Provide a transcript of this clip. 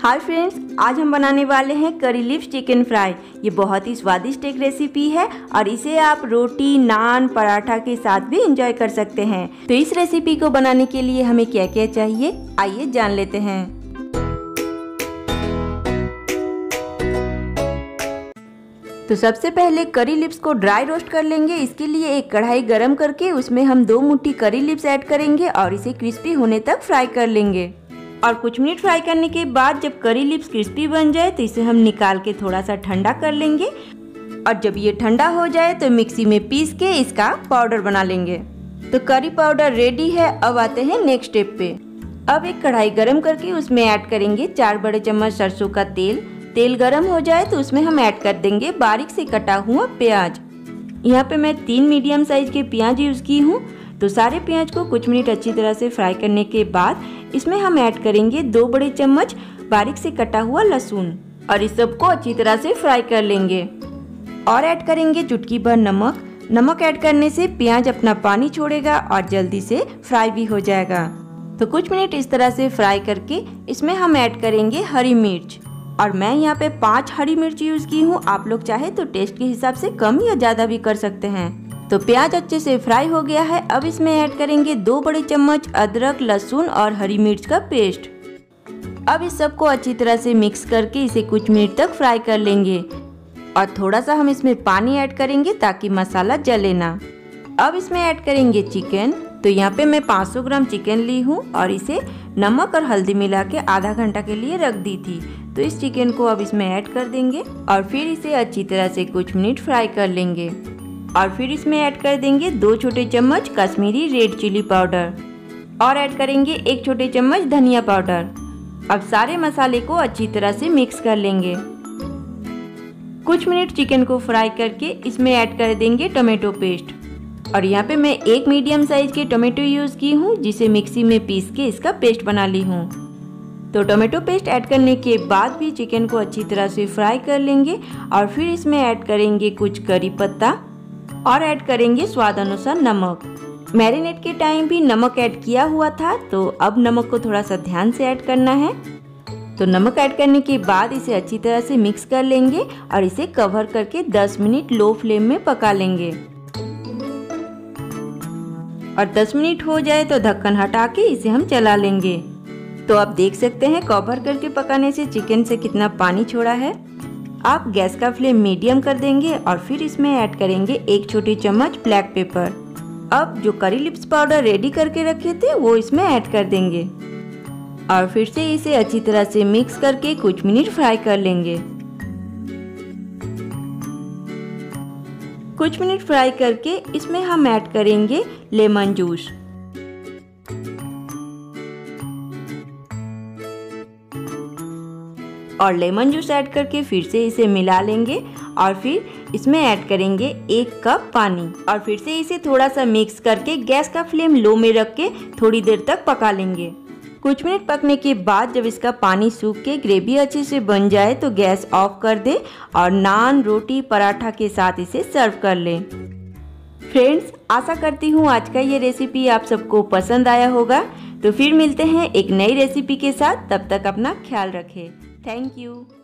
Hi friends, आज हम बनाने वाले हैं करी लीव्स चिकन फ्राई। ये बहुत ही स्वादिष्ट एक रेसिपी है और इसे आप रोटी, नान, पराठा के साथ भी एंजॉय कर सकते हैं। तो इस रेसिपी को बनाने के लिए हमें क्या क्या चाहिए, आइए जान लेते हैं। तो सबसे पहले करी लीव्स को ड्राई रोस्ट कर लेंगे। इसके लिए एक कढ़ाई गरम करके उसमें हम 2 मुट्ठी करी लीव्स ऐड करेंगे और इसे क्रिस्पी होने तक फ्राई कर लेंगे। और कुछ मिनट फ्राई करने के बाद जब करी लीव्स क्रिस्पी बन जाए तो इसे हम निकाल के थोड़ा सा ठंडा कर लेंगे। और जब ये ठंडा हो जाए तो मिक्सी में पीस के इसका पाउडर बना लेंगे। तो करी पाउडर रेडी है। अब आते हैं नेक्स्ट स्टेप पे। अब एक कढ़ाई गरम करके उसमें ऐड करेंगे 4 बड़े चम्मच सरसों का तेल। तेल गरम हो जाए तो उसमें हम ऐड कर देंगे बारीक से कटा हुआ प्याज। यहाँ पे मैं 3 मीडियम साइज के प्याज यूज़ की हूँ। तो सारे प्याज को कुछ मिनट अच्छी तरह से फ्राई करने के बाद इसमें हम ऐड करेंगे 2 बड़े चम्मच बारीक से कटा हुआ लहसुन और इस सबको अच्छी तरह से फ्राई कर लेंगे। और ऐड करेंगे चुटकी भर नमक। नमक ऐड करने से प्याज अपना पानी छोड़ेगा और जल्दी से फ्राई भी हो जाएगा। तो कुछ मिनट इस तरह से फ्राई करके इसमें हम ऐड करेंगे हरी मिर्च। और मैं यहाँ पे 5 हरी मिर्च यूज़ की हूँ। आप लोग चाहे तो टेस्ट के हिसाब से कम या ज़्यादा भी कर सकते हैं। तो प्याज अच्छे से फ्राई हो गया है। अब इसमें ऐड करेंगे 2 बड़े चम्मच अदरक, लहसुन और हरी मिर्च का पेस्ट। अब इस सबको अच्छी तरह से मिक्स करके इसे कुछ मिनट तक फ्राई कर लेंगे। और थोड़ा सा हम इसमें पानी ऐड करेंगे ताकि मसाला जले ना। अब इसमें ऐड करेंगे चिकन। तो यहाँ पे मैं 500 ग्राम चिकन ली हूँ और इसे नमक और हल्दी मिला के आधा घंटा के लिए रख दी थी। तो इस चिकन को अब इसमें ऐड कर देंगे और फिर इसे अच्छी तरह से कुछ मिनट फ्राई कर लेंगे। और फिर इसमें ऐड कर देंगे 2 छोटे चम्मच कश्मीरी रेड चिली पाउडर और ऐड करेंगे 1 छोटे चम्मच धनिया पाउडर। अब सारे मसाले को अच्छी तरह से मिक्स कर लेंगे। कुछ मिनट चिकन को फ्राई करके इसमें ऐड कर देंगे टोमेटो पेस्ट। और यहाँ पे मैं 1 मीडियम साइज के टोमेटो यूज़ की हूँ जिसे मिक्सी में पीस के इसका पेस्ट बना ली हूँ। तो टोमेटो पेस्ट ऐड करने के बाद भी चिकन को अच्छी तरह से फ्राई कर लेंगे। और फिर इसमें ऐड करेंगे कुछ करी पत्ता और ऐड करेंगे स्वाद अनुसार नमक। मैरिनेट के टाइम भी नमक ऐड किया हुआ था, तो अब नमक को थोड़ा सा ध्यान से ऐड करना है। तो नमक ऐड करने के बाद इसे अच्छी तरह से मिक्स कर लेंगे और इसे कवर करके 10 मिनट लो फ्लेम में पका लेंगे। और 10 मिनट हो जाए तो ढक्कन हटा के इसे हम चला लेंगे। तो आप देख सकते हैं कवर करके पकाने से चिकन से कितना पानी छोड़ा है। आप गैस का फ्लेम मीडियम कर देंगे और फिर इसमें ऐड करेंगे 1 छोटी चम्मच ब्लैक पेपर। अब जो करी लीव्स पाउडर रेडी करके रखे थे वो इसमें ऐड कर देंगे और फिर से इसे अच्छी तरह से मिक्स करके कुछ मिनट फ्राई कर लेंगे। कुछ मिनट फ्राई करके इसमें हम ऐड करेंगे लेमन जूस। और लेमन जूस ऐड करके फिर से इसे मिला लेंगे और फिर इसमें ऐड करेंगे 1 कप पानी और फिर से इसे थोड़ा सा मिक्स करके गैस का फ्लेम लो में रख के थोड़ी देर तक पका लेंगे। कुछ मिनट पकने के बाद जब इसका पानी सूख के ग्रेवी अच्छे से बन जाए तो गैस ऑफ कर दे और नान, रोटी, पराठा के साथ इसे सर्व कर लें। फ्रेंड्स, आशा करती हूँ आज का ये रेसिपी आप सबको पसंद आया होगा। तो फिर मिलते हैं एक नई रेसिपी के साथ। तब तक अपना ख्याल रखें। Thank you.